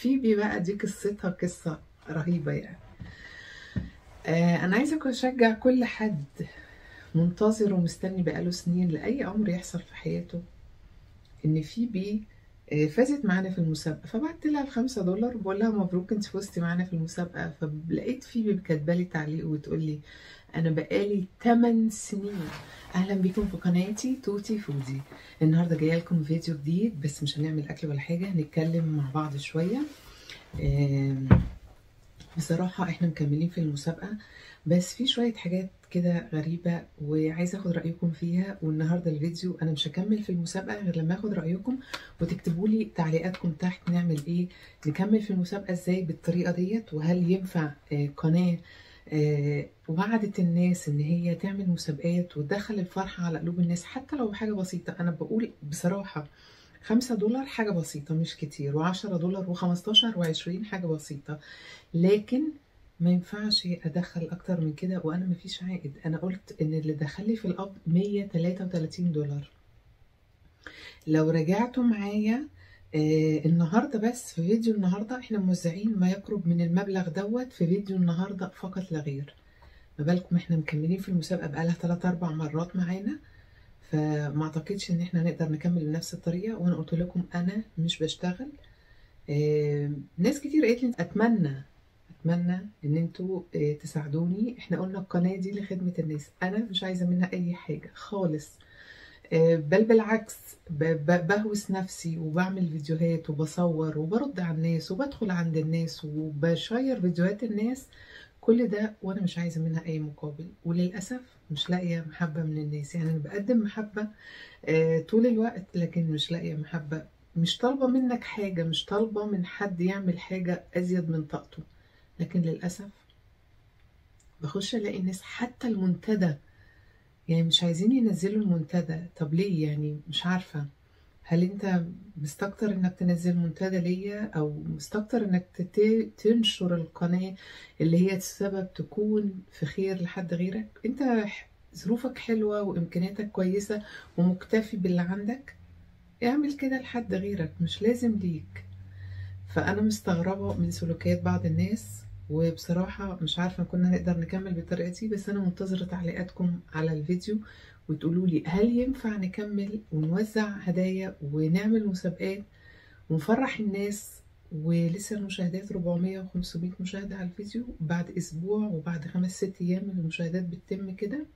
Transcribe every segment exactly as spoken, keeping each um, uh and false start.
فيبي بقى دي قصتها قصة رهيبة يعني. آه أنا عايزة أشجع كل حد منتظر ومستني بقاله سنين لأي أمر يحصل في حياته، إن فيبي آه فازت معانا في المسابقة، فبعت لها الخمسة دولار وبقول لها مبروك انت فزتي معانا في المسابقة. فلقيت فيبي كاتبالي تعليق وتقول لي أنا بقالي ثماني سنين. أهلا بيكم في قناتي توتي فودي. النهاردة جاية لكم فيديو جديد، بس مش هنعمل أكل ولا حاجة، هنتكلم مع بعض شوية. آه بصراحة احنا مكملين في المسابقة، بس في شوية حاجات كده غريبة وعايزة اخد رأيكم فيها. والنهاردة الفيديو انا مش هكمل في المسابقة غير لما اخد رأيكم وتكتبوا لي تعليقاتكم تحت. نعمل ايه؟ نكمل في المسابقة ازاي بالطريقة ديت؟ وهل ينفع آه قناة آه وعدت الناس ان هي تعمل مسابقات وتدخل الفرحة على قلوب الناس حتى لو حاجة بسيطة؟ انا بقول بصراحة خمسة دولار حاجة بسيطة مش كتير، وعشرة دولار وخمستاشر وعشرين حاجة بسيطة، لكن ما ينفعش ادخل اكتر من كده وانا مفيش عائد. انا قلت ان اللي دخلي في القبض مية وتلاتة وتلاتين دولار. لو رجعتوا معايا آه النهارده، بس في فيديو النهارده احنا موزعين ما يقرب من المبلغ دوت في فيديو النهارده فقط لا غير. ما بالكم احنا مكملين في المسابقه بقالها ثلاث اربع مرات معانا، فما اعتقدش ان احنا نقدر نكمل بنفس الطريقه. وانا قلت لكم انا مش بشتغل. آه ناس كتير قالت لي اتمنى اتمنى ان انتوا تساعدوني. احنا قلنا القناه دي لخدمه الناس، انا مش عايزه منها اي حاجه خالص، بل بالعكس بهوس نفسي وبعمل فيديوهات وبصور وبرد على الناس وبدخل عند الناس وبشير فيديوهات الناس، كل ده وانا مش عايزه منها اي مقابل. وللاسف مش لاقيه محبه من الناس. يعني انا بقدم محبه طول الوقت لكن مش لاقيه محبه. مش طالبه منك حاجه، مش طالبه من حد يعمل حاجه ازيد من طاقته، لكن للأسف بخش ألاقي الناس حتى المنتدى يعني مش عايزين ينزلوا المنتدى. طب ليه؟ يعني مش عارفة، هل انت مستكتر انك تنزل منتدى ليا، او مستكتر انك تنشر القناة اللي هي السبب تكون في خير لحد غيرك؟ انت ظروفك حلوة وامكانياتك كويسة ومكتفي باللي عندك، اعمل كده لحد غيرك، مش لازم ليك. فأنا مستغربة من سلوكيات بعض الناس، وبصراحة مش عارفة كنا هنقدر نكمل بالطريقة دي. بس أنا منتظرة تعليقاتكم على الفيديو وتقولوا لي هل ينفع نكمل ونوزع هدايا ونعمل مسابقات ونفرح الناس. ولسه المشاهدات أربعمية وخمسمية مشاهدة على الفيديو، بعد أسبوع وبعد خمس ست أيام المشاهدات بتتم كده.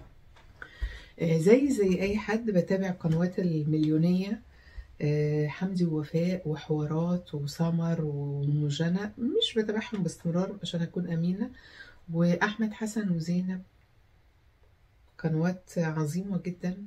آه زي زي أي حد بتابع قنوات المليونية، حمدي ووفاء وحوارات وسمر ومجنى، مش بتابعهم باستمرار عشان اكون امينه، واحمد حسن وزينب، قنوات عظيمه جدا،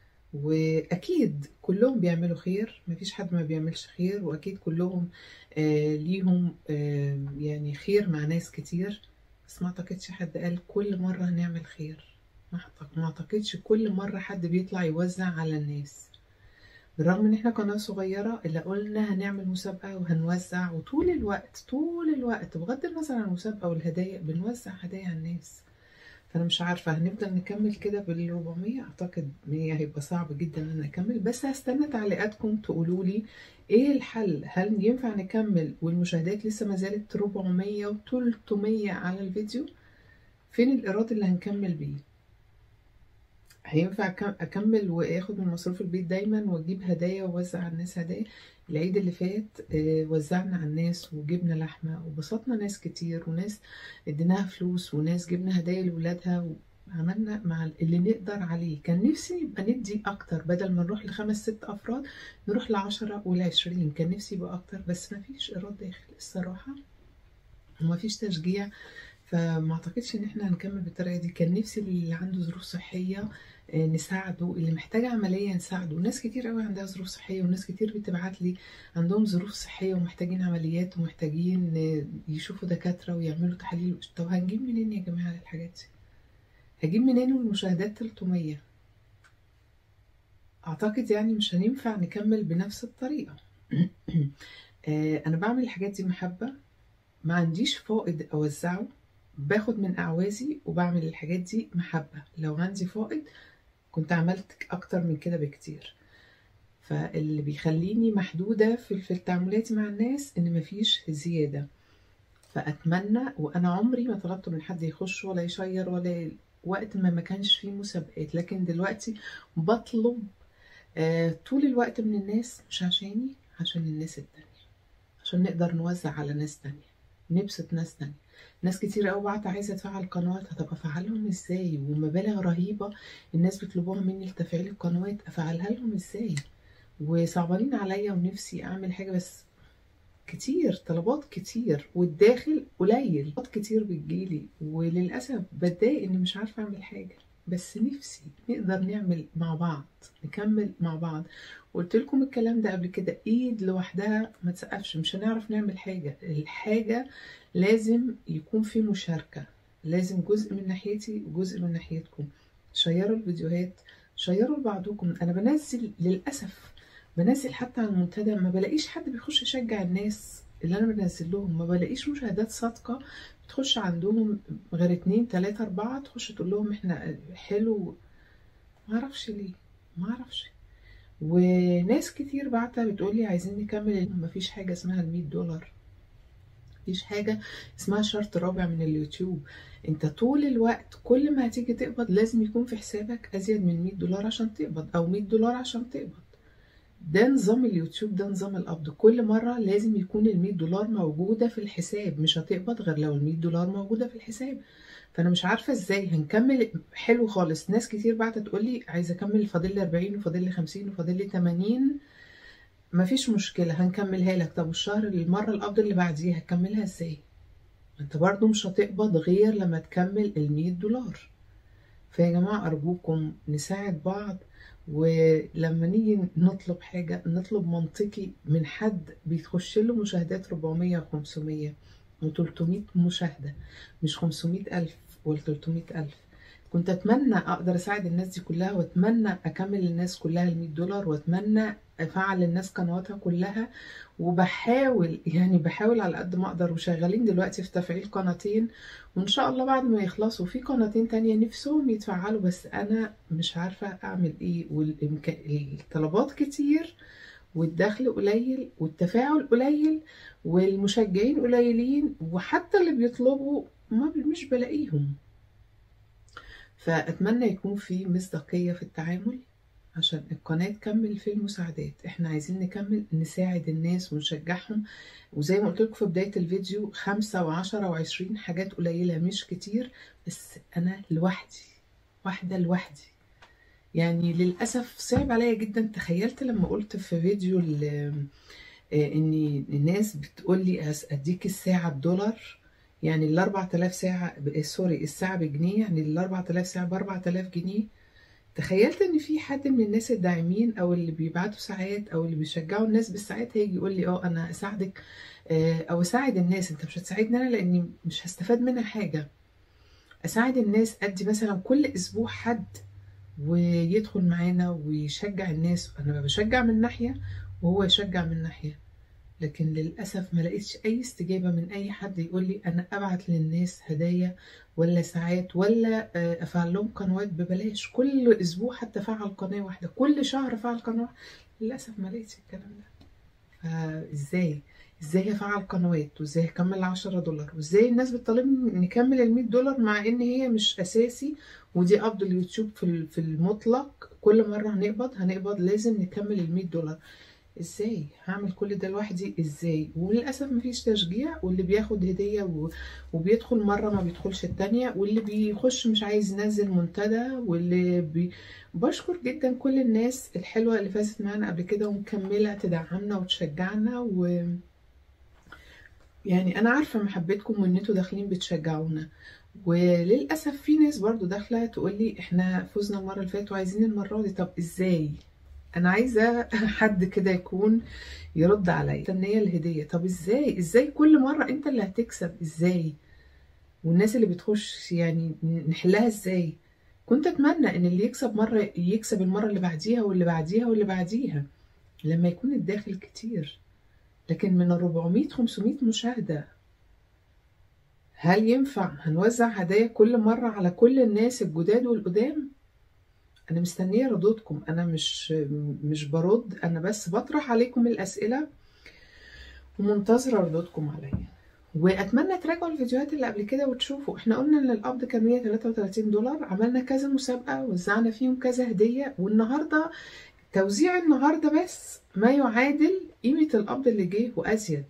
واكيد كلهم بيعملوا خير، مفيش حد ما بيعملش خير، واكيد كلهم آه ليهم آه يعني خير مع ناس كتير. بس ما اعتقدش حد قال كل مره هنعمل خير، ما اعتقدش كل مره حد بيطلع يوزع على الناس. بالرغم ان احنا قناة صغيرة اللي قلنا هنعمل مسابقة وهنوزع، وطول الوقت طول الوقت بغض النظر عن المسابقة والهدايا بنوزع هدايا على الناس. فانا مش عارفة هنفضل نكمل كده بال أربعمية؟ اعتقد مية هيبقى صعب جدا ان انا اكمل. بس هستنى تعليقاتكم تقولوا لي ايه الحل. هل ينفع نكمل والمشاهدات لسه ما زالت أربعمية و تلتمية على الفيديو؟ فين الايراد اللي هنكمل بيه؟ هينفع اكمل واخد من مصروف البيت دايما واجيب هدايا واوزع على الناس هدايا؟ العيد اللي فات وزعنا على الناس وجبنا لحمه وبسطنا ناس كتير، وناس اديناها فلوس، وناس جبنا هدايا لاولادها، وعملنا مع اللي نقدر عليه. كان نفسي يبقى ندي اكتر، بدل ما نروح لخمس ست افراد نروح لعشرة والعشرين. كان نفسي يبقى اكتر، بس مفيش ايراد داخل الصراحه ومفيش تشجيع. فما اعتقدش ان احنا هنكمل بالطريقه دي. كان نفسي اللي عنده ظروف صحيه نساعده، اللي محتاج عمليه نساعده. ناس كتير قوي عندها ظروف صحيه، وناس كتير بتبعت لي عندهم ظروف صحيه ومحتاجين عمليات ومحتاجين يشوفوا دكاتره ويعملوا تحاليل. طب هنجيب منين يا جماعه الحاجات دي؟ هجيب منين والمشاهدات تلتمية؟ اعتقد يعني مش هننفع نكمل بنفس الطريقه. انا بعمل الحاجات دي محبه، ما عنديش فائض اوزعه، باخد من اعوازي وبعمل الحاجات دي محبه. لو عندي فائض كنت عملت اكتر من كده بكتير. فاللي بيخليني محدودة في في تعاملاتي مع الناس ان مفيش زيادة. فأتمنى، وأنا عمري ما طلبت من حد يخش ولا يشير ولا وقت ما ما كانش فيه مسابقات، لكن دلوقتي بطلب آه طول الوقت من الناس، مش عشاني، عشان الناس التانية، عشان نقدر نوزع على ناس تانية، نبسط ناس تانية. ناس كتير قوي بعت عايزة تفعل قنوات، هتبقى افعلهم ازاي؟ ومبالغ رهيبة الناس بيطلبوها مني لتفعيل القنوات، افعلها لهم ازاي؟ وصعبانين عليا ونفسي اعمل حاجة، بس كتير طلبات كتير والداخل قليل، طلبات كتير بتجيلي وللأسف بتضايق اني مش عارفة اعمل حاجة. بس نفسي نقدر نعمل مع بعض، نكمل مع بعض. قلت لكم الكلام ده قبل كده، ايد لوحدها ما تسقفش، مش هنعرف نعمل حاجة. الحاجة لازم يكون في مشاركة، لازم جزء من ناحيتي وجزء من ناحيتكم. شيروا الفيديوهات، شيروا لبعضكم. انا بنزل للأسف بنزل حتى على المنتدى، ما بلاقيش حد بيخش يشجع الناس اللي انا بنزل لهم، ما بلاقيش مشاهدات صادقة بتخش عندهم غير اتنين تلاتة اربعة تخش تقول لهم احنا حلو. ما اعرفش ليه، ما اعرفش. وناس كتير بعتها بتقولي عايزين نكمل. مفيش حاجة اسمها المية دولار، مفيش حاجة اسمها شرط رابع من اليوتيوب. انت طول الوقت كل ما هتيجي تقبض لازم يكون في حسابك ازيد من مية دولار عشان تقبض، او مية دولار عشان تقبض. ده نظام اليوتيوب، ده نظام القبض. كل مرة لازم يكون المية دولار موجودة في الحساب، مش هتقبض غير لو المية دولار موجودة في الحساب. فأنا مش عارفة ازاي هنكمل. حلو خالص، ناس كتير بعتت تقولي عايزة أكمل، فاضل لي اربعين وفاضل لي خمسين وفاضل لي تمانين. مفيش مشكلة هنكملها لك. طب والشهر المرة القبض اللي بعديها هتكملها ازاي؟ انت برضو مش هتقبض غير لما تكمل المية دولار. فيا جماعة أرجوكم نساعد بعض، ولما نيجي نطلب حاجة نطلب منطقي من حد بيتخش له مشاهدات اربعمية وخمسمية وتلتمية مشاهدة، مش خمسمية ألف ولا تلتمية ألف. كنت أتمنى أقدر أساعد الناس دي كلها، وأتمنى أكمل الناس كلها المية دولار، وأتمنى أفعل الناس قنواتها كلها. وبحاول يعني بحاول على قد ما أقدر، وشغالين دلوقتي في تفعيل قناتين، وإن شاء الله بعد ما يخلصوا في قناتين تانية نفسهم يتفعلوا، بس أنا مش عارفة أعمل إيه. والطلبات كتير والدخل قليل والتفاعل قليل والمشجعين قليلين، وحتى اللي بيطلبوا ما مش بلاقيهم. فأتمنى يكون في مصداقية في التعامل عشان القناة تكمل في المساعدات. احنا عايزين نكمل نساعد الناس ونشجعهم. وزي ما قلت لكم في بداية الفيديو، خمسة وعشرة وعشرين حاجات قليلة مش كتير، بس أنا لوحدي، واحدة لوحدي. يعني للأسف صعب عليا جدا. تخيلت لما قلت في فيديو ان الناس بتقول لي اديك الساعة بدولار، يعني ال اربعة الاف ساعة، سوري الساعة بجنيه، يعني ال اربعة الاف ساعة ب اربعة الاف جنيه. تخيلت ان في حد من الناس الداعمين او اللي بيبعتوا ساعات او اللي بيشجعوا الناس بالساعات هيجي يقول لي اه انا اساعدك او اساعد الناس. انت مش هتساعدني انا لاني مش هستفاد منها حاجة. اساعد الناس، ادي مثلا كل اسبوع حد ويدخل معانا ويشجع الناس. انا بشجع من ناحية وهو يشجع من ناحية، لكن للأسف ما لقيتش أي استجابة من أي حد يقول لي أنا أبعت للناس هدايا ولا ساعات ولا أفعل لهم قنوات ببلاش كل أسبوع، حتى فعل قناة واحدة كل شهر فعل قناة. للأسف ما لقيتش الكلام ده. فإزاي إزاي هفعل قنوات، وإزاي هكمل عشرة دولار، وإزاي الناس بتطالبني نكمل المية دولار مع إن هي مش أساسي، ودي قبض اليوتيوب في المطلق. كل مرة هنقبض هنقبض لازم نكمل المية دولار. ازاي هعمل كل ده لوحدي؟ ازاي؟ وللاسف مفيش تشجيع، واللي بياخد هديه وبيدخل مره ما بيدخلش التانية، واللي بيخش مش عايز ينزل منتدى، واللي بي... بشكر جدا كل الناس الحلوه اللي فازت معانا قبل كده ومكمله تدعمنا وتشجعنا. و يعني انا عارفه محبتكم وان انتوا داخلين بتشجعونا. وللاسف في ناس برضو داخله تقول لي احنا فزنا المره اللي فاتت وعايزين المره دي. طب ازاي؟ انا عايزه حد كده يكون يرد عليا. مستنيه الهديه. طب ازاي ازاي كل مره انت اللي هتكسب؟ ازاي؟ والناس اللي بتخش يعني نحلها ازاي؟ كنت اتمنى ان اللي يكسب مره يكسب المره اللي بعديها واللي بعديها واللي بعديها لما يكون الداخل كتير. لكن من اربعمية خمسمية مشاهده هل ينفع هنوزع هدايا كل مره على كل الناس الجداد والقدام؟ انا مستنيه ردودكم، انا مش مش برد، انا بس بطرح عليكم الاسئله ومنتظره ردودكم عليا. واتمنى تراجعوا الفيديوهات اللي قبل كده وتشوفوا احنا قلنا ان القبض كان مية وتلاتة وتلاتين دولار، عملنا كذا مسابقه وزعنا فيهم كذا هديه، والنهارده توزيع النهارده بس ما يعادل قيمه القبض اللي جه وازيد.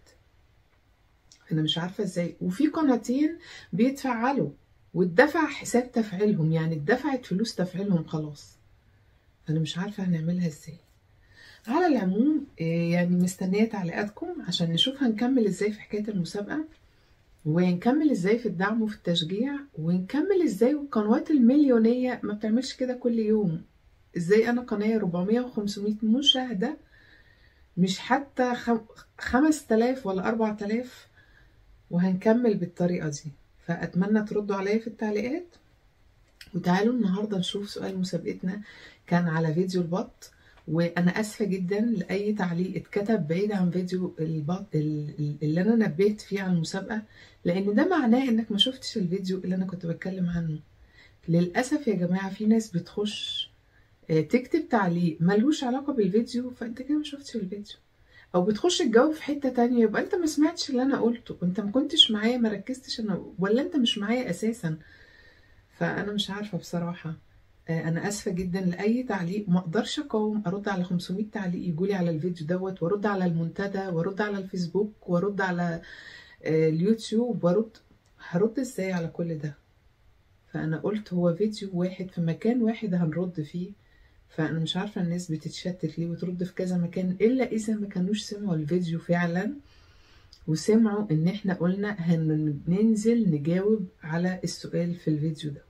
انا مش عارفه ازاي. وفي قناتين بيتفعلوا واتدفع حساب تفعيلهم، يعني اتدفعت فلوس تفعيلهم خلاص. انا مش عارفه هنعملها ازاي. على العموم يعني مستنيه تعليقاتكم عشان نشوف هنكمل ازاي في حكايه المسابقه، ونكمل ازاي في الدعم وفي التشجيع، ونكمل ازاي والقنوات المليونيه ما بتعملش كده كل يوم. ازاي انا قناه أربعمية وخمسمية مشاهده مش حتى خمس تلاف ولا أربع تلاف، وهنكمل بالطريقه دي. فاتمنى تردوا عليا في التعليقات. وتعالوا النهارده نشوف سؤال مسابقتنا كان على فيديو البط، وانا اسفه جدا لاي تعليق اتكتب بعيد عن فيديو البط اللي انا نبهت فيه عن المسابقه، لان ده معناه انك ما شفتش الفيديو اللي انا كنت بتكلم عنه. للاسف يا جماعه في ناس بتخش تكتب تعليق ملوش علاقه بالفيديو، فانت كده ما شفتش الفيديو، او بتخش تجاوب في حته تانية، يبقى انت ما سمعتش اللي انا قلته، انت ما كنتش معايا، ما ركزتش انا، ولا انت مش معايا اساسا. فانا مش عارفه بصراحه. انا اسفه جدا لاي تعليق، ما اقدرش اقاوم ارد على خمسمية تعليق يجولي على الفيديو دوت، وارد على المنتدى، وارد على الفيسبوك، وارد على اليوتيوب، وارد. هرد ازاي على كل ده؟ فانا قلت هو فيديو واحد في مكان واحد هنرد فيه. فانا مش عارفه الناس بتتشتت ليه وترد في كذا مكان، الا اذا ما كانوش سمعوا الفيديو فعلا وسمعوا ان احنا قلنا هننزل نجاوب على السؤال في الفيديو ده.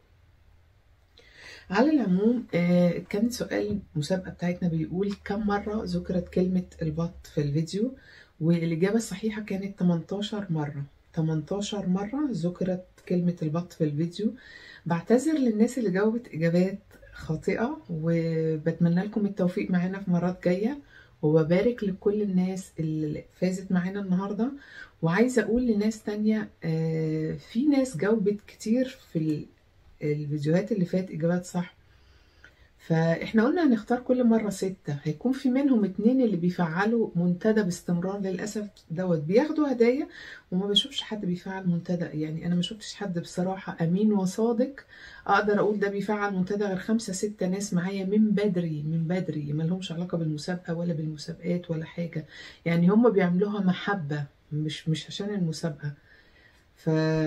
على العموم كان سؤال المسابقة بتاعتنا بيقول كم مرة ذكرت كلمة البط في الفيديو، والإجابة الصحيحة كانت تمنتاشر مرة. تمنتاشر مرة ذكرت كلمة البط في الفيديو. بعتذر للناس اللي جاوبت إجابات خاطئة، وبتمنى لكم التوفيق معانا في مرات جاية، وببارك لكل الناس اللي فازت معانا النهاردة. وعايزة أقول لناس تانية، في ناس جاوبت كتير في الفيديوهات اللي فات إجابات صح، فإحنا قلنا هنختار كل مرة ستة، هيكون في منهم اتنين اللي بيفعلوا منتدى باستمرار. للأسف دوت بياخدوا هدايا، وما بشوفش حد بيفعل منتدى، يعني أنا ما شفتش حد بصراحة أمين وصادق أقدر أقول ده بيفعل منتدى غير خمسة ستة ناس معايا من بدري من بدري، ما لهمش علاقة بالمسابقة ولا بالمسابقات ولا حاجة، يعني هم بيعملوها محبة مش مش عشان المسابقة. ف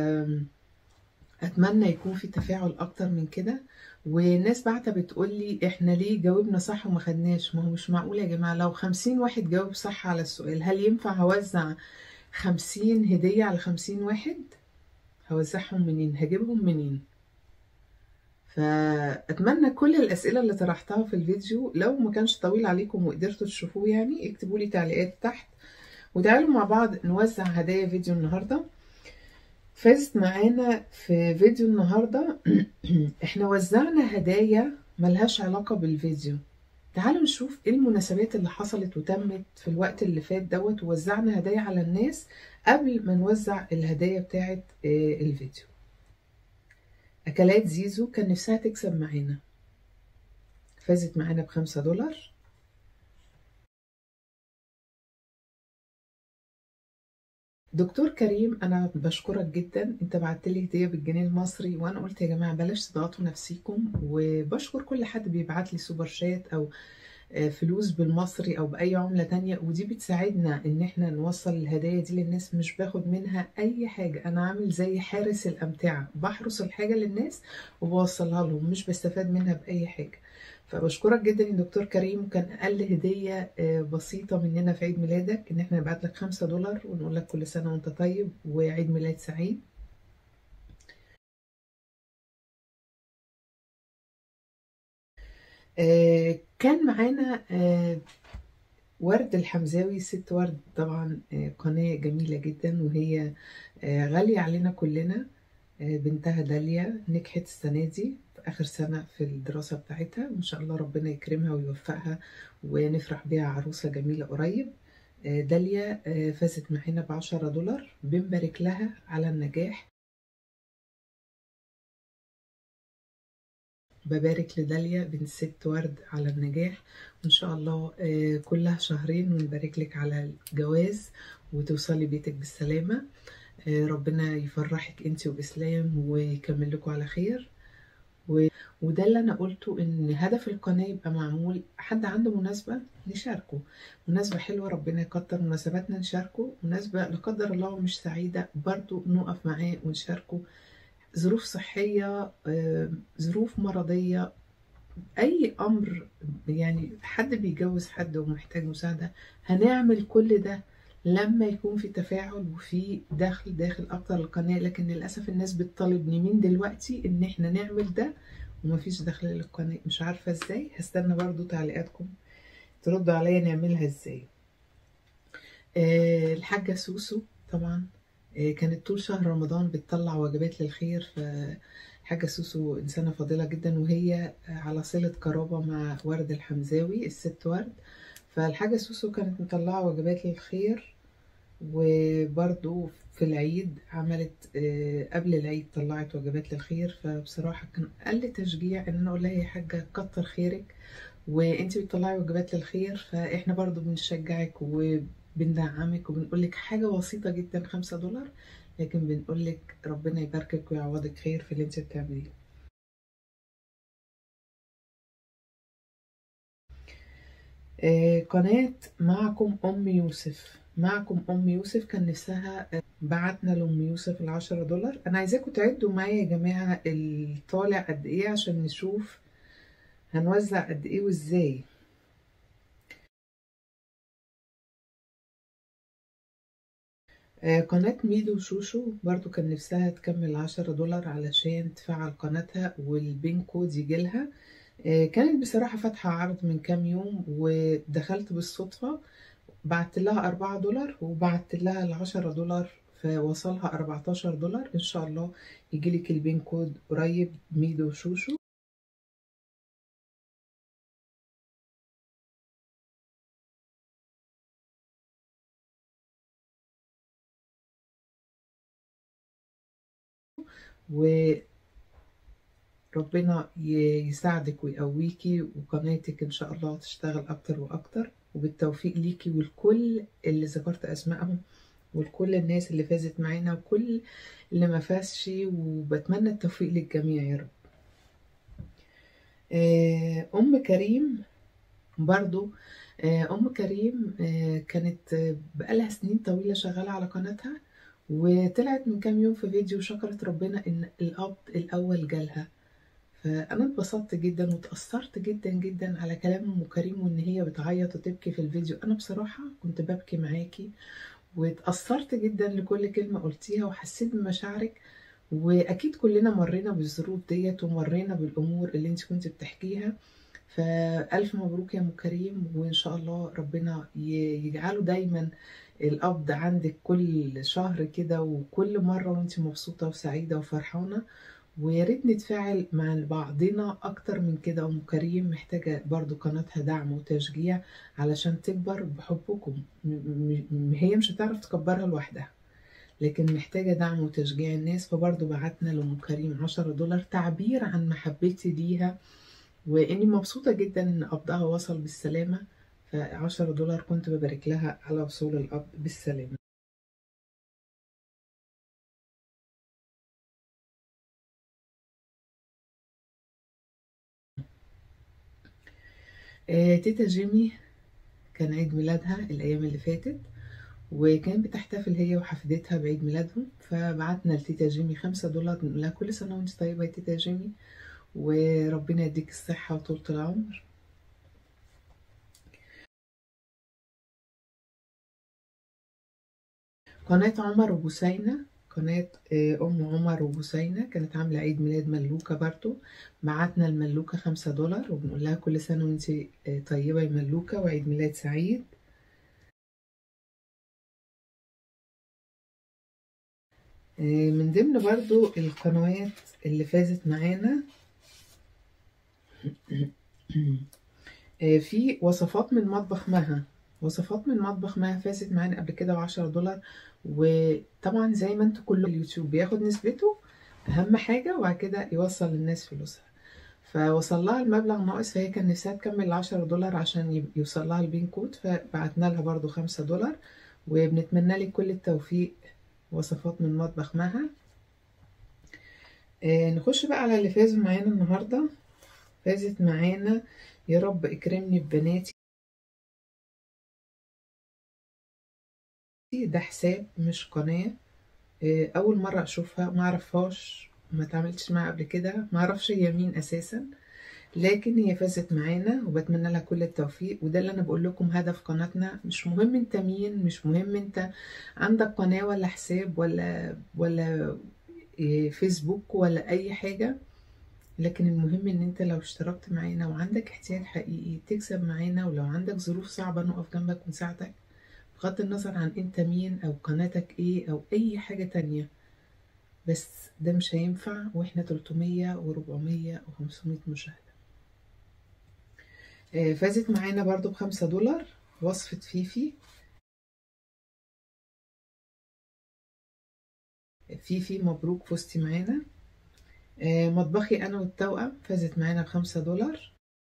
اتمنى يكون في تفاعل اكتر من كده. وناس بعتها بتقول لي احنا ليه جاوبنا صح وما خدناش؟ ما هو مش معقول يا جماعه، لو خمسين واحد جاوب صح على السؤال، هل ينفع هوزع خمسين هديه على خمسين واحد؟ هوزعهم منين؟ هجيبهم منين؟ فاتمنى كل الاسئله اللي طرحتها في الفيديو لو ما كانش طويل عليكم وقدرتوا تشوفوه، يعني اكتبوا لي تعليقات تحت، وتعالوا مع بعض نوزع هدايا فيديو النهارده. فازت معانا في فيديو النهاردة احنا وزعنا هدايا ملهاش علاقة بالفيديو. تعالوا نشوف ايه المناسبات اللي حصلت وتمت في الوقت اللي فات دوت، ووزعنا هدايا على الناس قبل ما نوزع الهدايا بتاعت الفيديو. اكلات زيزو كان نفسها تكسب معانا، فازت معانا بخمسة دولار. دكتور كريم انا بشكرك جدا، انت بعت لي هديه بالجنيه المصري، وانا قلت يا جماعه بلاش تضغطوا نفسيكم، وبشكر كل حد بيبعت لي سوبر شات او فلوس بالمصري او باي عمله تانية، ودي بتساعدنا ان احنا نوصل الهدايا دي للناس، مش باخد منها اي حاجه، انا عامل زي حارس الامتعه، بحرس الحاجه للناس وبوصلها لهم، مش بستفاد منها باي حاجه. فبشكرك جدا يا دكتور كريم، وكان اقل هديه بسيطه مننا في عيد ميلادك ان احنا نبعت لك خمسة دولار ونقول لك كل سنه وانت طيب وعيد ميلاد سعيد. كان معانا ورد الحمزاوي، ست ورد طبعا قناه جميله جدا، وهي غاليه علينا كلنا. بنتها داليا نجحت السنة دي في آخر سنة في الدراسة بتاعتها، وإن شاء الله ربنا يكرمها ويوفقها ونفرح بيها عروسة جميلة قريب. داليا فازت معانا بعشرة دولار، بنبارك لها على النجاح. ببارك لداليا بنت ست ورد على النجاح، وان شاء الله كلها شهرين ونبارك لك على الجواز وتوصلي بيتك بالسلامة. ربنا يفرحك انت وإسلام ويكمل لكم على خير. و... وده اللي انا قلته، ان هدف القناة يبقى معمول حد عنده مناسبة نشاركه، مناسبة حلوة ربنا يكتر مناسباتنا نشاركه، مناسبة لا قدر الله مش سعيدة برضو نقف معاه ونشاركه، ظروف صحية، ظروف مرضية، اي امر، يعني حد بيجوز حد ومحتاج مساعدة، هنعمل كل ده لما يكون في تفاعل وفي داخل داخل اكتر القناة. لكن للأسف الناس بتطالبني من دلوقتي ان احنا نعمل ده ومفيش دخل للقناة، مش عارفة ازاي. هستنى برضو تعليقاتكم تردوا عليا نعملها ازاي. أه الحاجة سوسو طبعا أه كانت طول شهر رمضان بتطلع وجبات للخير، فالحاجة سوسو إنسانة فاضلة جدا، وهي على صلة قرابة مع ورد الحمزاوي الست ورد. فالحاجة سوسو كانت مطلعة وجبات للخير، وبرضو في العيد عملت أه قبل العيد طلعت وجبات للخير. فبصراحة كان أقل تشجيع ان انا اقول لها يا حاجة كتر خيرك وانتي بتطلعي وجبات للخير، فاحنا برضو بنشجعك وبندعمك وبنقولك حاجة بسيطة جدا خمسة دولار، لكن بنقولك ربنا يباركك ويعوضك خير في اللي انتي بتعمليه. آه قناة معكم ام يوسف، معكم ام يوسف كان نفسها بعتنا لام يوسف العشرة دولار. انا عايزاكم تعدوا معايا يا جماعة الطالع قد ايه عشان نشوف هنوزع قد ايه وازاي. قناة ميدو وشوشو برضو كان نفسها تكمل عشرة دولار علشان تفعل قناتها والبين كود يجيلها. كانت بصراحة فاتحة عرض من كام يوم ودخلت بالصدفة، بعت لها أربعة دولار وبعت لها العشرة دولار، فوصلها أربعتاشر دولار. إن شاء الله يجيلك البين كود قريب ميدو وشوشو. وربنا يساعدك ويقويكي وقناتك إن شاء الله تشتغل أكتر وأكتر، وبالتوفيق ليكي ولكل اللي ذكرت أسمائهم ولكل الناس اللي فازت معانا وكل اللي ما فازش، وبتمنى التوفيق للجميع يا رب. أم كريم برضو، أم كريم كانت بقالها سنين طويلة شغالة على قناتها، وطلعت من كام يوم في فيديو شكرت ربنا إن القبض الأول جالها. فأنا اتبسطت جدا وتأثرت جدا جدا على كلام أم كريم، وإن هي بتعيط وتبكي في الفيديو. أنا بصراحة كنت ببكي معاكي واتأثرت جدا لكل كلمة قلتيها وحسيت بمشاعرك، وأكيد كلنا مرينا بالظروف ديت ومرينا بالأمور اللي انت كنت بتحكيها. فألف مبروك يا أم كريم، وإن شاء الله ربنا يجعله دايما القبض عندك كل شهر كده وكل مرة وانت مبسوطة وسعيدة وفرحانة. ويا ريت نتفاعل مع بعضنا اكتر من كده. ام كريم محتاجه برضو قناتها دعم وتشجيع علشان تكبر بحبكم، هي مش هتعرف تكبرها لوحدها، لكن محتاجه دعم وتشجيع الناس. فبرضو بعتنا لام كريم عشرة دولار تعبير عن محبتي ليها، واني مبسوطه جدا ان قبضها وصل بالسلامه. فعشرة دولار كنت ببارك لها على وصول القبض بالسلامه. آه تيتا جيمي كان عيد ميلادها الأيام اللي فاتت، وكانت بتحتفل هي وحفيدتها بعيد ميلادهم، فبعتنا لتيتا جيمي خمسة دولار نقول لها كل سنة وانت طيبة يا تيتا جيمي، وربنا يديك الصحة وطولة العمر. قناة عمر وبوسينة، قناة أم عمر وبوسينة كانت عاملة عيد ميلاد ملوكة برضو، بعتنا الملوكة خمسة دولار وبنقول لها كل سنة وانت طيبة يا ملوكة وعيد ميلاد سعيد. من ضمن برضو القنوات اللي فازت معانا في وصفات من مطبخ مها، وصفات من مطبخ مها فازت معانا قبل كده بعشرة دولار. وطبعا زي ما انتوا كل اليوتيوب بياخد نسبته، اهم حاجة وبعد كده يوصل للناس فلوسها. فوصل لها المبلغ ناقص، فهي كان نفسها تكمل عشرة دولار عشان يوصل لها البين كود، فبعتنا لها برضو خمسة دولار. وبنتمنى لك كل التوفيق. وصفات من مطبخ مها. آه نخش بقى على اللي فازوا معانا النهارده. فازت معانا يا رب اكرمني ببناتي. ده حساب مش قناة. آه اول مرة اشوفها، ما اعرفهاش، ما تعاملتش معاها قبل كده، ما اعرفش هي مين اساسا، لكن هي فازت معانا وبتمنى لها كل التوفيق. وده اللي انا بقول لكم، هدف قناتنا مش مهم انت مين، مش مهم انت عندك قناة ولا حساب ولا ولا إيه فيسبوك ولا اي حاجة، لكن المهم ان انت لو اشتركت معانا وعندك احتياج حقيقي تكسب معانا، ولو عندك ظروف صعبة نقف جنبك ونساعدك بغض النظر عن انت مين او قناتك ايه او اي حاجة تانية. بس ده مش هينفع واحنا تلتمية و400 و500 مشاهدة. فازت معانا برضو بخمسة دولار وصفة فيفي. فيفي مبروك فزتي معانا. مطبخي أنا والتوأم فازت معانا بخمسة دولار.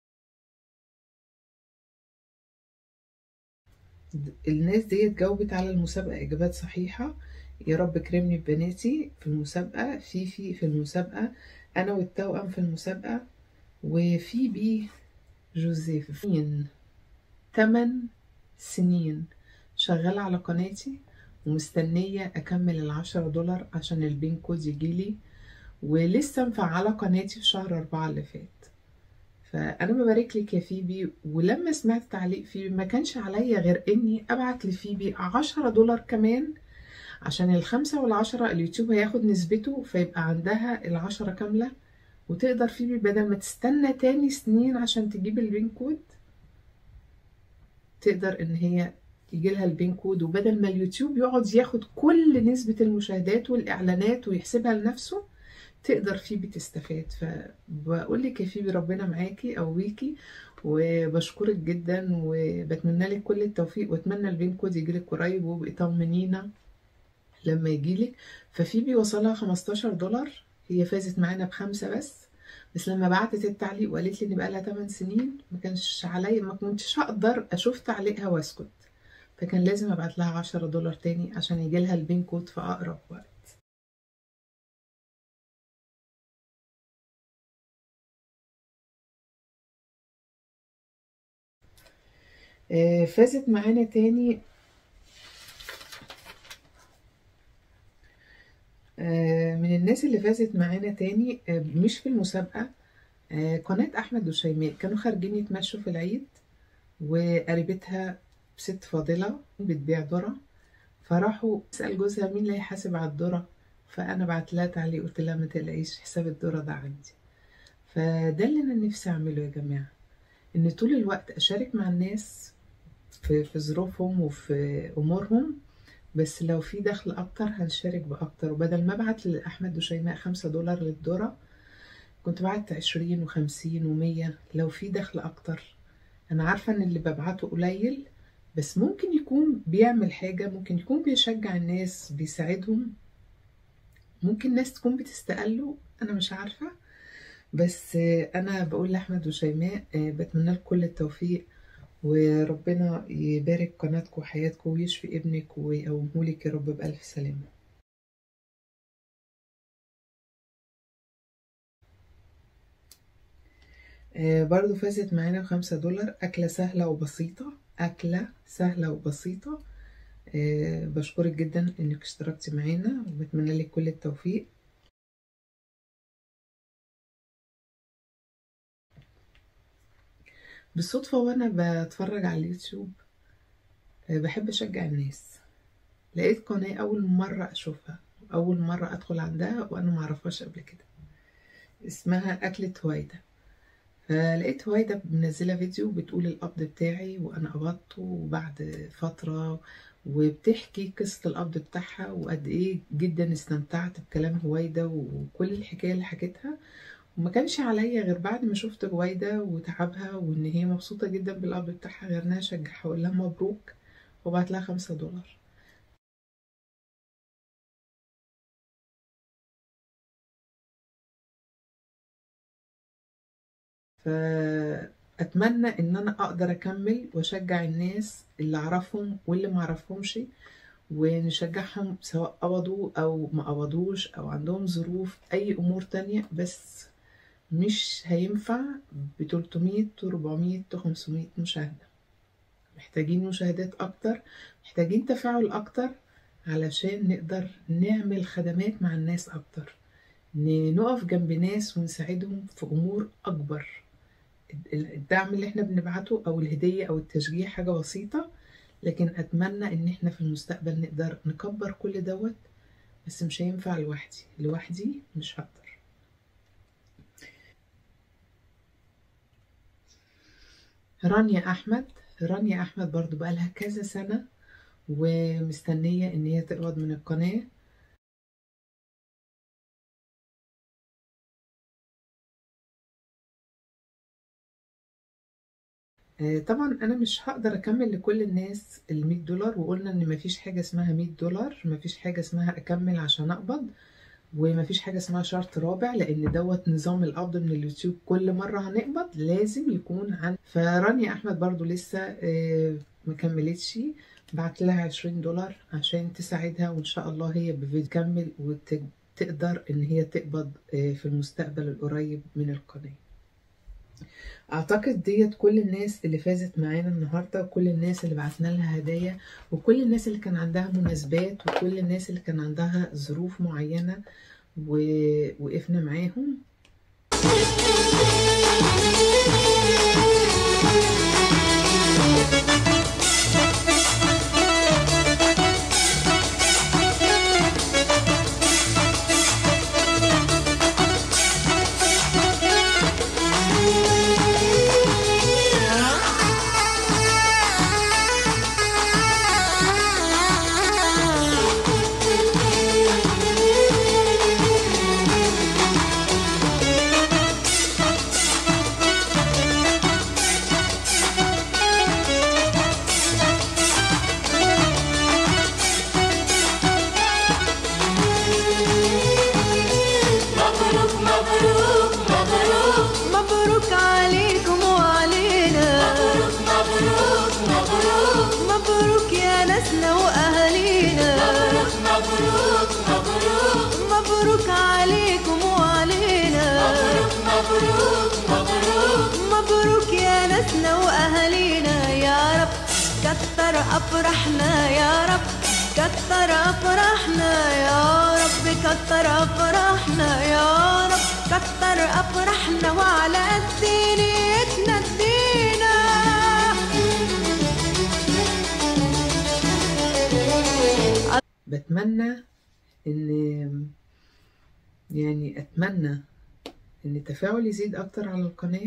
الناس ديت جاوبت على المسابقة إجابات صحيحة. يا رب كرمني ببناتي في المسابقة، فيفي في المسابقة، أنا والتوأم في المسابقة، وفيبي جوزيف تمن سنين شغالة على قناتي ومستنية أكمل العشرة دولار عشان البين كود يجيلي، ولسه مفعلة قناتي في شهر أربعة اللي فات. فأنا ببارك لك يا فيبي. ولما سمعت تعليق فيبي ما كانش عليا غير إني أبعت لفيبي عشرة دولار كمان، عشان الخمسة والعشرة اليوتيوب هياخد نسبته، فيبقى عندها العشرة كاملة، وتقدر فيبي بدل ما تستنى تاني سنين عشان تجيب البين كود، تقدر ان هي يجيلها البين كود، وبدل ما اليوتيوب يقعد ياخد كل نسبة المشاهدات والإعلانات ويحسبها لنفسه، تقدر فيبي تستفاد. فبقول لك يا فيبي ربنا معاكي قويكي، وبشكرك جدا وبتمنى لك كل التوفيق، واتمنى البين كود يجيلك قريب وابقي طمنينا لما يجيلك. ففيبي وصلها خمستاشر دولار، هي فازت معانا بخمسة بس. بس لما بعتت التعليق وقالت لي ان بقى لها تمن سنين، ما كانش عليا، ما كنتش هقدر اشوف تعليقها واسكت، فكان لازم ابعت لها عشرة دولار تاني عشان يجي لها البين كود في اقرب وقت. آه، فازت معانا تاني. آه، من الناس اللي فازت معانا تاني، آه، مش في المسابقة، آه، قناة أحمد وشيماء كانوا خارجين يتمشوا في العيد، وقريبتها ست فاضلة بتبيع ذرة، فراحوا تسأل جوزها مين اللي هيحاسب على الذرة، فأنا بعت لها تعليق قلت لها ما تقلقيش حساب الذرة ده عندي. فده اللي أنا نفسي أعمله يا جماعة، إن طول الوقت أشارك مع الناس في في ظروفهم وفي أمورهم، بس لو في دخل أكتر هنشارك بأكتر. وبدل ما أبعت لأحمد وشيماء خمسة دولار للذرة، كنت بعت عشرين وخمسين ومية لو في دخل أكتر. أنا عارفة إن اللي ببعته قليل، بس ممكن يكون بيعمل حاجة، ممكن يكون بيشجع الناس بيساعدهم، ممكن ناس تكون بتستقله، أنا مش عارفة. بس أنا بقول لأحمد وشيماء بتمنى لكم كل التوفيق، وربنا يبارك قناتكم وحياتكم ويشفي ابنك ويقومهولك يا رب بألف سلامة. برضو فازت معانا بخمسة دولار. أكلة سهلة وبسيطة، أكلة سهلة وبسيطة. أه بشكرك جدا انك اشتركتي معانا وبتمنى لك كل التوفيق. بالصدفة وانا بتفرج على اليوتيوب، أه بحب اشجع الناس، لقيت قناة اول مرة اشوفها، اول مرة ادخل عندها وانا معرفهاش قبل كده، اسمها اكلة هويدا. فلقيت هويدا منزلة فيديو بتقول القبض بتاعي وانا قبضته وبعد فترة، وبتحكي قصة القبض بتاعها وقد ايه جدا استمتعت بكلام هويدا وكل الحكاية اللي حكيتها. وما كانش عليا غير بعد ما شفت هويدا وتعبها وان هي مبسوطة جدا بالقبض بتاعها، غير انها اشجعها واقول لها مبروك وابعت لها خمسة دولار. فأتمنى إن أنا أقدر أكمل وأشجع الناس اللي أعرفهم واللي ما أعرفهمش، ونشجعهم سواء قبضوا أو ما قبضوش أو عندهم ظروف أي أمور تانية، بس مش هينفع ب تلتمية و أربعمية و خمسمية مشاهدة. محتاجين مشاهدات أكتر، محتاجين تفاعل أكتر علشان نقدر نعمل خدمات مع الناس أكتر، نقف جنب ناس ونساعدهم في أمور أكبر. الدعم اللي احنا بنبعته أو الهدية أو التشجيع حاجة بسيطة، لكن أتمنى إن احنا في المستقبل نقدر نكبر كل دوت، بس مش هينفع لوحدي لوحدي مش هقدر. رانيا أحمد رانيا أحمد برضو بقالها كذا سنة ومستنية إن هي تقبض من القناة. طبعا انا مش هقدر اكمل لكل الناس المية دولار، وقلنا ان مفيش حاجة اسمها مية دولار، مفيش حاجة اسمها اكمل عشان اقبض، ومفيش حاجة اسمها شرط رابع، لان دوت نظام القبض من اليوتيوب. كل مرة هنقبض لازم يكون عن فرانيا احمد برضو لسه مكملتش، بعت لها عشرين دولار عشان تساعدها، وان شاء الله هي بتكمل وتقدر ان هي تقبض في المستقبل القريب من القناة. اعتقد ديت كل الناس اللي فازت معانا النهارده، وكل الناس اللي بعتنا لها هدايا، وكل الناس اللي كان عندها مناسبات، وكل الناس اللي كان عندها ظروف معينه ووقفنا معاهم. مبروك عليكم وعلينا، مبروك مبروك مبروك يا ناسنا وأهالينا. يا رب كتر أفرحنا، يا رب كتر أفرحنا، يا رب كتر أفرحنا، يا رب كتر أفرحنا، وعلى قد نيتنا ادينا. بتمنى ان يعني اتمنى ان التفاعل يزيد اكتر على القناة،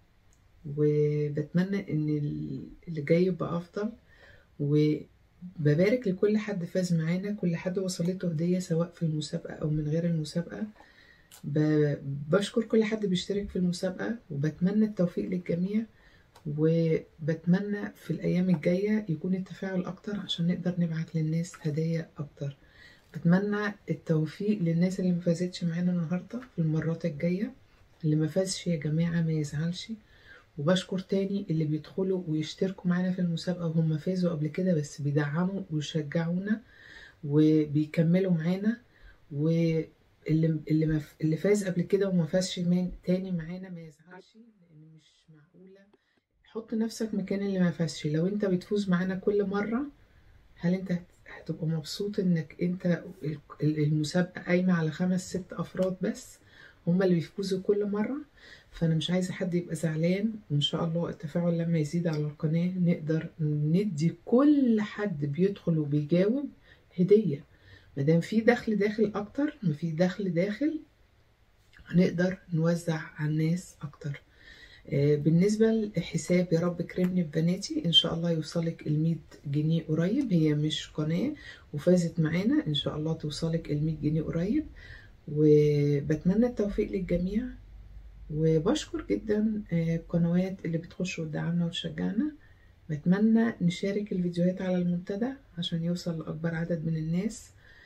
وبتمنى ان اللي جاي يبقى افضل، وببارك لكل حد فاز معانا، كل حد وصلته هدية سواء في المسابقة او من غير المسابقة. بشكر كل حد بيشترك في المسابقة، وبتمنى التوفيق للجميع، وبتمنى في الايام الجاية يكون التفاعل اكتر عشان نقدر نبعت للناس هدايا اكتر. بتمنى التوفيق للناس اللي مفازتش معانا النهاردة في المرات الجاية. اللي مفازش يا جماعة ما يزعلش، وبشكر تاني اللي بيدخلوا ويشتركوا معانا في المسابقة وهم فازوا قبل كده، بس بيدعموا ويشجعونا وبيكملوا معانا. واللي اللي مف... اللي فاز قبل كده وما فازش تاني معانا ما يزعلش، لان مش معقولة. حط نفسك مكان اللي ما فازش. لو انت بتفوز معانا كل مرة، هل انت هتبقى مبسوط انك انت المسابقة قايمة على خمس ست افراد بس هما اللي بيفوزوا كل مرة؟ فانا مش عايزة حد يبقى زعلان، وان شاء الله التفاعل لما يزيد على القناة نقدر ندي كل حد بيدخل وبيجاوب هدية. مادام في دخل داخل اكتر، ما في دخل داخل هنقدر نوزع على الناس اكتر. بالنسبة للحساب يا رب كرمني ببناتي، ان شاء الله يوصلك المية جنيه قريب. هي مش قناة وفازت معانا، ان شاء الله توصلك المية جنيه قريب. وبتمنى التوفيق للجميع، وبشكر جدا القنوات اللي بتخش وتدعمنا وتشجعنا. بتمنى نشارك الفيديوهات على المنتدى عشان يوصل لأكبر عدد من الناس.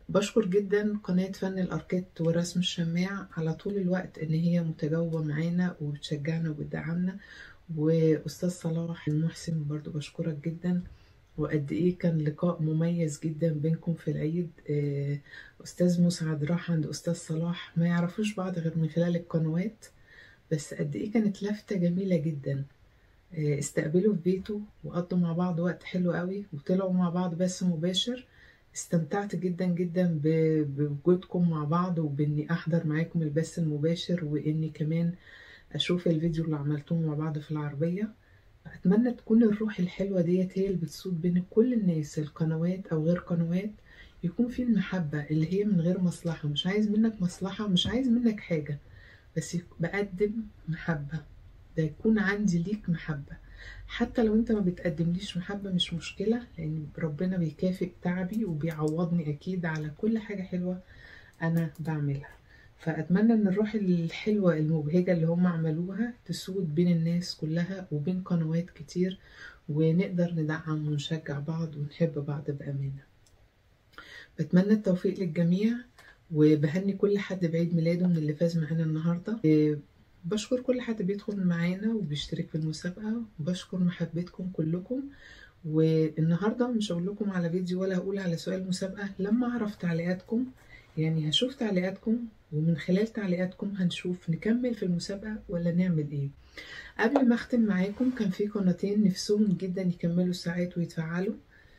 بشكر جدا قناة فن الأركيت ورسم الشماع على طول الوقت ان هي متجاوبة معانا وبتشجعنا وبتدعمنا، واستاذ صلاح المحسن برضو بشكرك جدا، وقد ايه كان لقاء مميز جدا بينكم في العيد. استاذ مسعد راح عند استاذ صلاح، ما يعرفوش بعض غير من خلال القنوات، بس قد ايه كانت لفتة جميلة جدا. استقبلوا في بيته وقضوا مع بعض وقت حلو قوي، وطلعوا مع بعض بث مباشر. استمتعت جدا جدا بوجودكم مع بعض، وباني احضر معاكم البث المباشر، واني كمان اشوف الفيديو اللي عملتوه مع بعض في العربية. اتمنى تكون الروح الحلوة ديت هي اللي بتصود بين كل الناس، القنوات او غير قنوات، يكون في المحبة اللي هي من غير مصلحة. مش عايز منك مصلحة، مش عايز منك حاجة، بس بقدم محبة، ده يكون عندي ليك محبة. حتى لو انت ما بتقدمليش محبة مش مشكلة، لان ربنا بيكافئ تعبي وبيعوضني اكيد على كل حاجة حلوة انا بعملها. فأتمنى إن الروح الحلوة المبهجة اللي هم عملوها تسود بين الناس كلها وبين قنوات كتير، ونقدر ندعم ونشجع بعض ونحب بعض بأمانة. بتمنى التوفيق للجميع، وبهني كل حد بعيد ميلاده من اللي فاز معانا النهاردة. بشكر كل حد بيدخل معانا وبيشترك في المسابقة، وبشكر محبتكم كلكم. والنهاردة مش هقول لكم على فيديو ولا هقول على سؤال مسابقة، لما أعرف تعليقاتكم، يعني هشوف تعليقاتكم، ومن خلال تعليقاتكم هنشوف نكمل في المسابقة ولا نعمل ايه. قبل ما اختم معاكم، كان في قناتين نفسهم جدا يكملوا الساعات ويتفعلوا.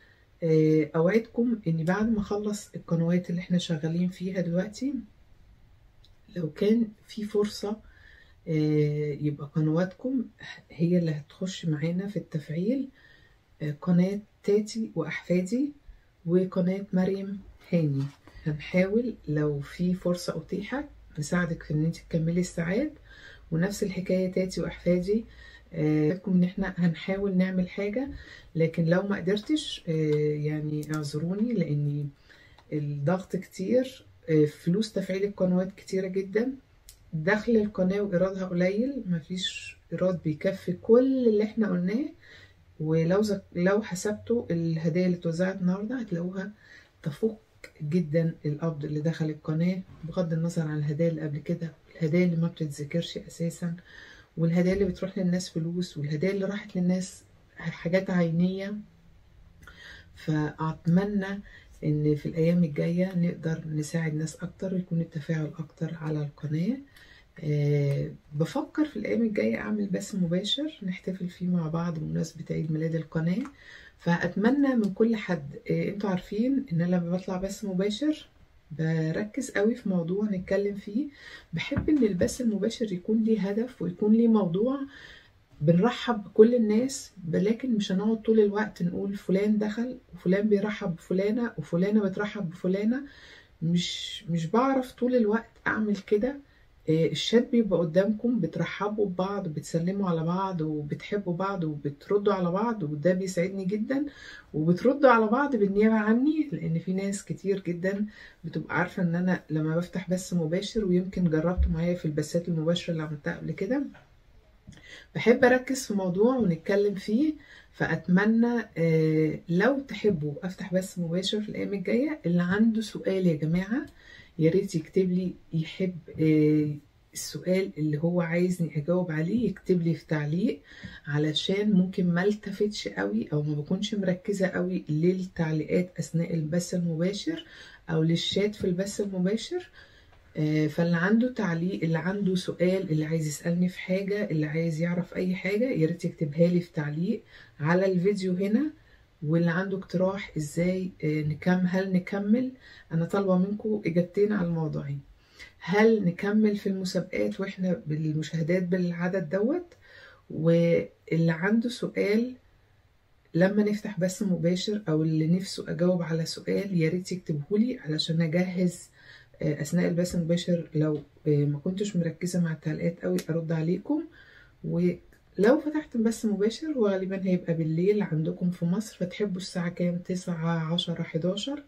اوعدكم اني بعد ما اخلص القنوات اللي احنا شغالين فيها دلوقتي، لو كان في فرصة يبقى قنواتكم هي اللي هتخش معانا في التفعيل. قناة تاتي وأحفادي وقناة مريم هاني، هنحاول لو في فرصة أتيحت نساعدك في ان انت تكملي الساعات. ونفس الحكاية تاتي وأحفادي، لكم ان احنا هنحاول نعمل حاجة، لكن لو ما قدرتش يعني اعذروني، لاني الضغط كتير، فلوس تفعيل القنوات كتيرة جدا، دخل القناة وإيرادها قليل، مفيش إيراد بيكفي كل اللي احنا قلناه. ولو زك... لو حسبتوا الهدايا اللي اتوزعت النهارده هتلاقوها تفوق جدا القبض اللي دخل القناة، بغض النظر عن الهدايا اللي قبل كده، الهدايا اللي ما بتتذكرش أساسا، والهدايا اللي بتروح للناس فلوس، والهدايا اللي راحت للناس حاجات عينية. فأتمنى إن في الأيام الجاية نقدر نساعد ناس أكتر، ويكون التفاعل أكتر على القناة. أه بفكر في الأيام الجاية أعمل بث مباشر نحتفل فيه مع بعض بمناسبة عيد ميلاد القناة. فأتمنى من كل حد، أه انتوا عارفين إن أنا لما بطلع بث مباشر بركز قوي في موضوع نتكلم فيه. بحب إن البث المباشر يكون ليه هدف ويكون ليه موضوع، بنرحب بكل الناس، لكن مش هنقعد طول الوقت نقول فلان دخل وفلان بيرحب بفلانة وفلانة بترحب بفلانة. مش مش بعرف طول الوقت أعمل كده. الشات بيبقى قدامكم، بترحبوا ببعض، بتسلموا على بعض، وبتحبوا بعض، وبتردوا على بعض، وده بيسعدني جدا. وبتردوا على بعض بالنيابة عني، لأن في ناس كتير جدا بتبقى عارفة إن أنا لما بفتح بث مباشر، ويمكن جربتوا معايا في البثات المباشرة اللي عملتها قبل كده، بحب أركز في موضوع ونتكلم فيه. فأتمنى لو تحبوا أفتح بث مباشر في الأيام الجاية. اللي عنده سؤال يا جماعة يا ريت يكتب لي، يحب السؤال اللي هو عايزني أجاوب عليه يكتب لي في تعليق، علشان ممكن ما التفتش قوي أو ما بكونش مركزة قوي للتعليقات أثناء البث المباشر أو للشات في البث المباشر. فاللي عنده تعليق، اللي عنده سؤال، اللي عايز يسألني في حاجة، اللي عايز يعرف أي حاجة، يا ريت يكتبها لي في تعليق على الفيديو هنا. واللي عنده اقتراح ازاي نكمل، هل نكمل، أنا طالبة منكم إجابتين على الموضوعين. هل نكمل في المسابقات وإحنا بالمشاهدات بالعدد دوت؟ واللي عنده سؤال لما نفتح بث مباشر، أو اللي نفسه أجاوب على سؤال، يا ريت يكتبهولي علشان أجهز اثناء البث المباشر. لو ما كنتش مركزه مع التعليقات قوي ارد عليكم. ولو فتحت بث مباشر وغالبا هيبقى بالليل عندكم في مصر، فتحبوا الساعه كام؟ تسعة عشرة حداشر،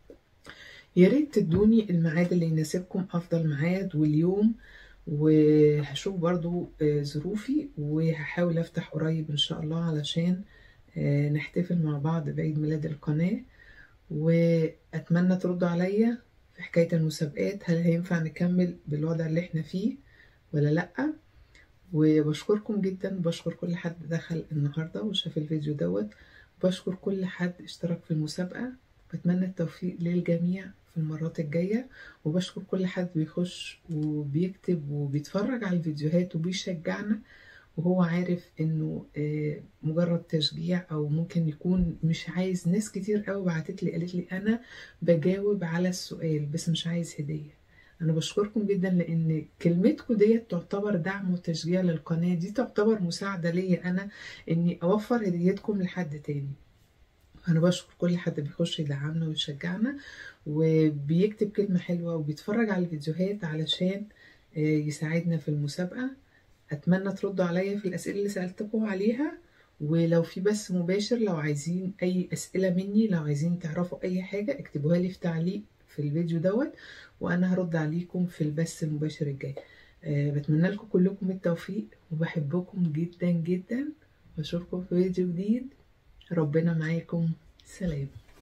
يا ريت تدوني الميعاد اللي يناسبكم، افضل ميعاد واليوم، وهشوف برضو ظروفي، وهحاول افتح قريب ان شاء الله علشان نحتفل مع بعض بعيد ميلاد القناه. واتمنى تردوا عليا في حكاية المسابقات، هل هينفع نكمل بالوضع اللي احنا فيه ولا لأ. وبشكركم جدا، بشكر كل حد دخل النهاردة وشاف الفيديو دوت، بشكر كل حد اشترك في المسابقة، بتمنى التوفيق للجميع في المرات الجاية. وبشكر كل حد بيخش وبيكتب وبيتفرج على الفيديوهات وبيشجعنا، وهو عارف انه مجرد تشجيع، او ممكن يكون مش عايز. ناس كتير قوي بعتت لي قالت لي انا بجاوب على السؤال بس مش عايز هدية. انا بشكركم جدا، لان كلمتكم ديت تعتبر دعم وتشجيع للقناة، دي تعتبر مساعدة ليا انا اني اوفر هديتكم لحد تاني. انا بشكر كل حد بيخش يدعمنا ويشجعنا وبيكتب كلمة حلوة وبيتفرج على الفيديوهات علشان يساعدنا في المسابقة. اتمنى تردوا عليا في الاسئله اللي سالتكم عليها، ولو في بث مباشر، لو عايزين اي اسئله مني، لو عايزين تعرفوا اي حاجه اكتبوها لي في تعليق في الفيديو دوت، وانا هرد عليكم في البث المباشر الجاي. أه بتمنى لكم كلكم التوفيق، وبحبكم جدا جدا، واشوفكم في فيديو جديد. ربنا معاكم، سلام.